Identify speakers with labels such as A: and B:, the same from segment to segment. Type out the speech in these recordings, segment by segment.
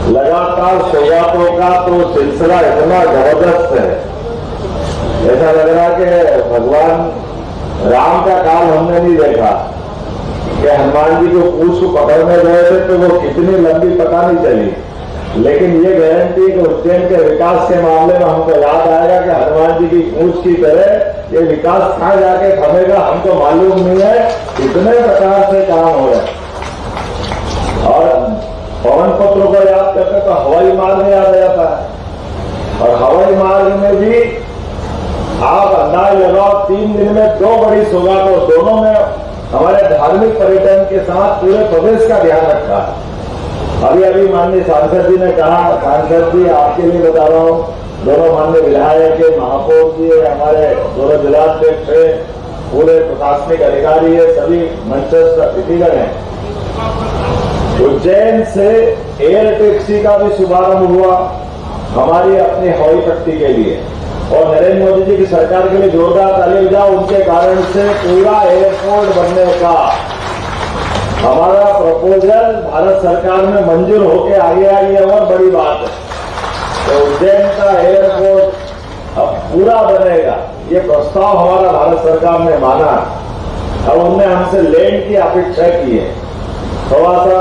A: लगातार सौगातों का तो सिलसिला इतना जबरदस्त है, ऐसा लग रहा कि भगवान राम का काल हमने नहीं देखा कि हनुमान जी को पूछ को पकड़ने गए थे तो वो कितनी लंबी पता नहीं चली। लेकिन ये गारंटी कि उज्जैन के विकास के मामले में हमको याद आएगा कि हनुमान जी की पूछ की तरह ये विकास कहाँ जाके थमेगा हमको मालूम नहीं है। इतने प्रकार से काम हो रहे और पवन पुत्र को याद करते तो हवाई मार्ग याद आ जाता है। और हवाई मार्ग में भी आप अंदाज लगाओ 3 दिन में 2 बड़ी सौगातों, दोनों में हमारे धार्मिक पर्यटन के साथ पूरे प्रदेश का ध्यान रखा। अभी अभी माननीय सांसद जी ने कहा, सांसद जी आपके लिए बता रहा हूँ, दोनों माननीय विधायक के महापौर जी, हमारे दोनों जिलाध्यक्ष है, पूरे प्रशासनिक अधिकारी है, सभी मंचस्थ अतिथिगण हैं। उज्जैन से एयर टैक्सी का भी शुभारंभ हुआ हमारी अपनी हवाई पट्टी के लिए और नरेंद्र मोदी जी की सरकार के लिए जोरदार ताली बजाओ। उनके कारण से पूरा एयरपोर्ट बनने का हमारा प्रपोजल भारत सरकार में मंजूर होके आगे आई है और बड़ी बात है। तो उज्जैन का एयरपोर्ट अब पूरा बनेगा, ये प्रस्ताव हमारा भारत सरकार ने माना। अब उनने हमसे लैंड की अपेक्षा की है, थोड़ा सा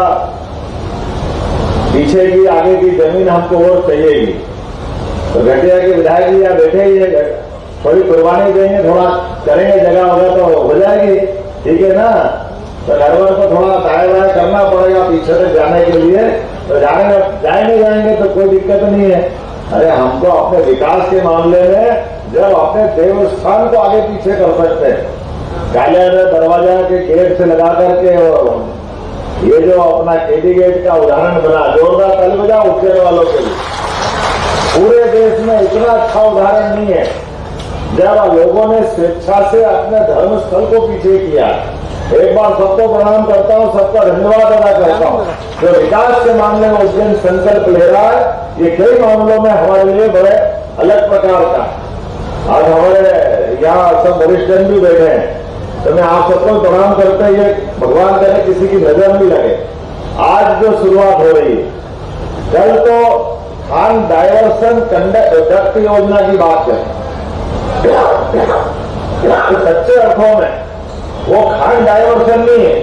A: पीछे की आगे की जमीन हमको और चाहिएगी। तो घटिया के विधायक जी यहाँ बैठे ही है, थोड़ी कुर्बानी देंगे, थोड़ा करेंगे, जगह होगा तो हो जाएगी, ठीक है ना। तो ड्राइवर को थोड़ा दाएं बाएं करना पड़ेगा पीछे तक जाने के लिए, तो जाएंगे तो कोई दिक्कत नहीं है। अरे हमको अपने विकास के मामले में जब अपने देवस्थान को आगे पीछे कर सकते हैं, काले दरवाजा के गेट से लगा करके, और ये जो अपना केडी गेट का उदाहरण बना, जोरदार ताली बजाओ उज्जैन वालों के लिए। पूरे देश में इतना अच्छा उदाहरण नहीं है जब लोगों ने स्वेच्छा से अपने धर्म स्थल को पीछे किया। एक बार सबको प्रणाम करता हूँ, सबका धन्यवाद अदा करता हूँ। जो विकास के मामले में उज्जैन संकल्प ले रहा है, ये कई मामलों में हमारे लिए बड़े अलग प्रकार का। आज हमारे यहाँ सब वरिष्ठ जन भी बैठे हैं, तो मैं आप सबको प्रणाम करते हुए भगवान करे किसी की नजर भी लगे। आज जो शुरुआत हो रही है, कल तो खान डायवर्सन डक्ट योजना की बात है। सच्चे अर्थों में वो खान डायवर्सन नहीं है,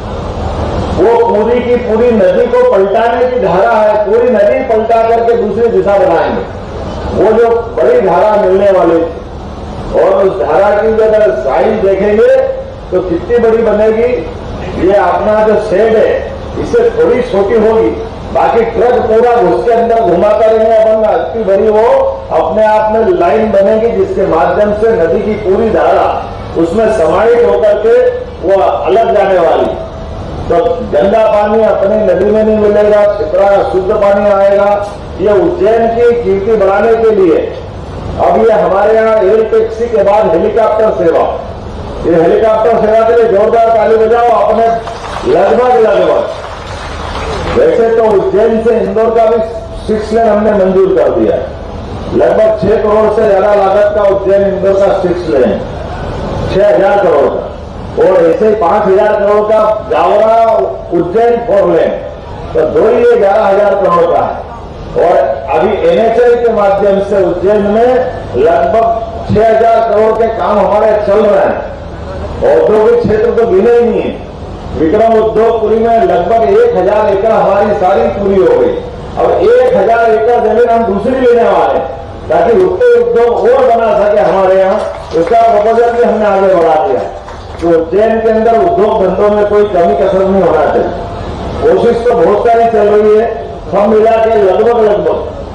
A: वो पूरी की पूरी नदी को पलटाने की धारा है। पूरी नदी पलटा करके दूसरी दिशा बनाएंगे। वो जो बड़ी धारा मिलने वाली थी, और उस धारा की अगर साइज देखेंगे तो कितनी बड़ी बनेगी। ये अपना जो शेड है इससे थोड़ी छोटी होगी, बाकी ट्रक पूरा उसके अंदर घुमाता रहेंगे अपन, इतनी बड़ी वो अपने आप में लाइन बनेगी, जिसके माध्यम से नदी की पूरी धारा उसमें समाहित होकर के वो अलग जाने वाली। तो गंदा पानी अपनी नदी में नहीं मिलेगा, छिपरा शुद्ध पानी आएगा। ये उज्जैन की कीर्ति बढ़ाने के लिए अब ये हमारे यहाँ एयर टैक्सी के बाद हेलीकॉप्टर सेवा, ये हेलीकॉप्टर सेवा के लिए जोरदार ताली बजाओ। अपने लगभग वैसे तो उज्जैन से इंदौर का भी 6 लेन हमने मंजूर कर दिया, लगभग 6 करोड़ से ज्यादा लागत का उज्जैन इंदौर का 6 लेन, 6,000 करोड़ का, और ऐसे 5,000 करोड़ का जावरा उज्जैन 4 लेन, तो 2 ही 11,000 करोड़ का है। और अभी NHAI के माध्यम से उज्जैन में लगभग 6,000 करोड़ के काम हमारे चल रहे हैं। औद्योगिक क्षेत्र तो गिने ही नहीं है। विक्रम उद्योगपुरी में लगभग 1,000 एकड़ हमारी सारी पूरी हो गई। अब 1,000 एकड़ जमीन हम दूसरी लेने वाले हैं ताकि उत्तर उद्योग और बना सके हमारे यहाँ। उसका प्रपोजल भी हमने आगे बढ़ा दिया। तो उज्जैन के अंदर उद्योग धंधों में कोई कमी कसर नहीं होना चाहिए। कोशिश तो बहुत सारी चल रही है, सब मिला के लगभग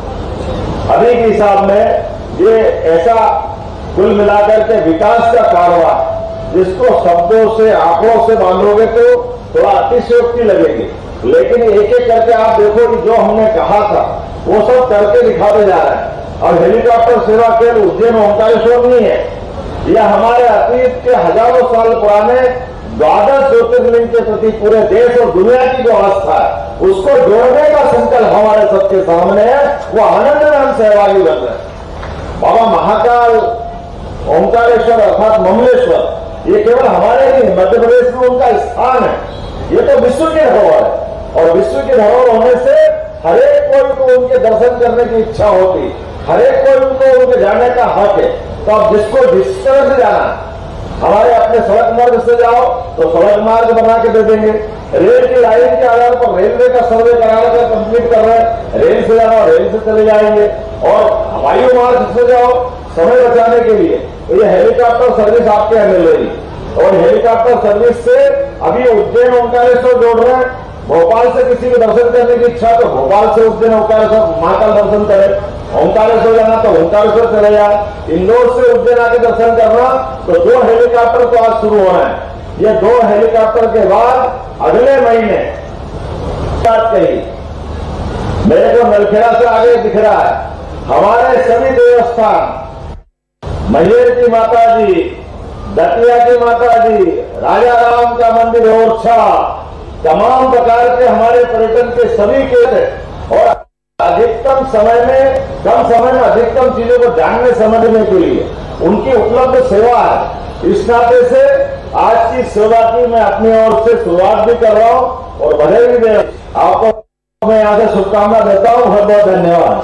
A: अभी के हिसाब में ये ऐसा कुल मिलाकर के विकास का कारोबार, जिसको शब्दों से आंकड़ों से बांधोगे तो थोड़ा अतिशयोक्ति लगेगी, लेकिन एक एक करके आप देखो कि जो हमने कहा था वो सब करके दिखाते जा रहे हैं। और हेलीकॉप्टर सेवा केवल उज्जैन ओंकारेश्वर नहीं है, यह हमारे अतीत के हजारों साल पुराने 12 ज्योतिर्लिंग के प्रति पूरे देश और दुनिया की जो आस्था है उसको जोड़ने का संकल्प हमारे सबके सामने है। वो आनंद में हम सहभागी बन रहे हैं। बाबा महाकाल ओंकारेश्वर अर्थात ममलेश्वर, ये केवल हमारे नहीं, मध्य प्रदेश में उनका स्थान है। ये तो विश्व की धरोहर है, और विश्व की धरोहर होने से हर एक कोई को उनके दर्शन करने की इच्छा होती, हर एक कोई उनको उनके जाने का हक है। तो अब जिसको जिस तरह से जाना, हमारे अपने सड़क मार्ग से जाओ तो सड़क मार्ग बना के दे देंगे, रेल की लाइन के आधार पर रेलवे का सर्वे कराने का कंप्लीट कर रहे हैं, रेल से जाना रेल से चले जाएंगे, और वायु मार्ग से जाओ समय बचाने के लिए तो ये हेलीकॉप्टर सर्विस आपके यहाँ मिल रही, और हेलीकॉप्टर सर्विस से अभी उज्जैन ओंकारेश्वर जोड़ रहे हैं। भोपाल से किसी को दर्शन करने की इच्छा तो भोपाल से उज्जैन ओंकारेश्वर मां का दर्शन करे, ओंकारेश्वर जाना तो ओंकारेश्वर चले जाए, इंदौर से उज्जैन आके दर्शन करना तो 2 हेलीकॉप्टर तो आज शुरू होना है। ये 2 हेलीकॉप्टर के बाद अगले महीने बात कही, मेरे को नलखेड़ा से आगे दिख रहा है, हमारे सभी देवस्थान, मैहर की माता जी, दतिया की माता जी, राजा राम का मंदिर ओरछा, तमाम प्रकार के हमारे पर्यटन के सभी केंद्र, और अधिकतम समय में कम समय में अधिकतम चीजों को जानने समझने के लिए उनकी उपलब्ध सेवा है। इस नाते से आज की सेवा की मैं अपनी ओर से शुरुआत भी कर रहा हूं और बधाई भी दे रहा हूं। आपको मैं यहाँ से शुभकामना देता हूं। बहुत बहुत धन्यवाद।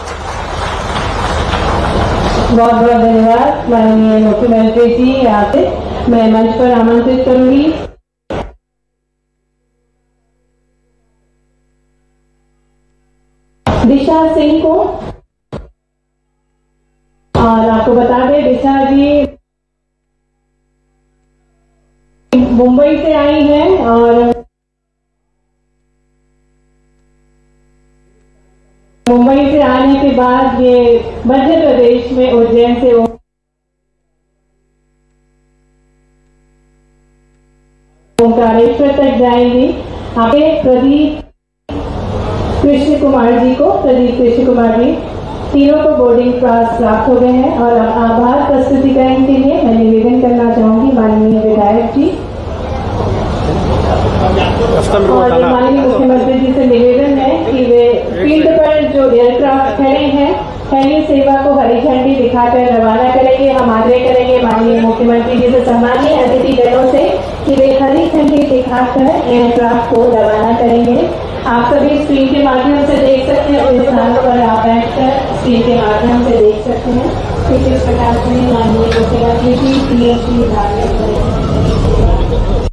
B: बहुत बहुत धन्यवाद माननीय मुख्यमंत्री जी। यहाँ से मैं मंच पर आमंत्रित करूंगी दिशा सिंह को। और आपको बता दें दिशा जी मुंबई से आई हैं, और मुंबई से आने के बाद ये मध्य प्रदेश में उज्जैन से ओंकारेश्वर तक जाएंगी। आगे प्रदीप कृष्ण कुमार जी को, प्रदीप कृष्ण कुमार जी, तीनों को बोर्डिंग पास प्राप्त हो गए हैं। और आभार प्रस्तुतिकरण के लिए मैं निवेदन करना चाहूंगी माननीय विधायक जी और माननीय मुख्यमंत्री जी से निवेदन है कि वे फील्ड पर जो एयरक्राफ्ट खड़े हैं हेली सेवा को हरी झंडी दिखाकर रवाना करेंगे। हम आग्रह करेंगे माननीय मुख्यमंत्री जी से, सम्मानीय अतिथि दलों से, कि वे हरी झंडी दिखाकर एयरक्राफ्ट को रवाना करेंगे। आप सभी स्क्रीन के माध्यम से देख सकते हैं, उस स्थान पर आप बैठकर स्क्रीन के माध्यम से देख सकते हैं कि किस प्रकार से माननीय मुख्यमंत्री जी PhD विभाग में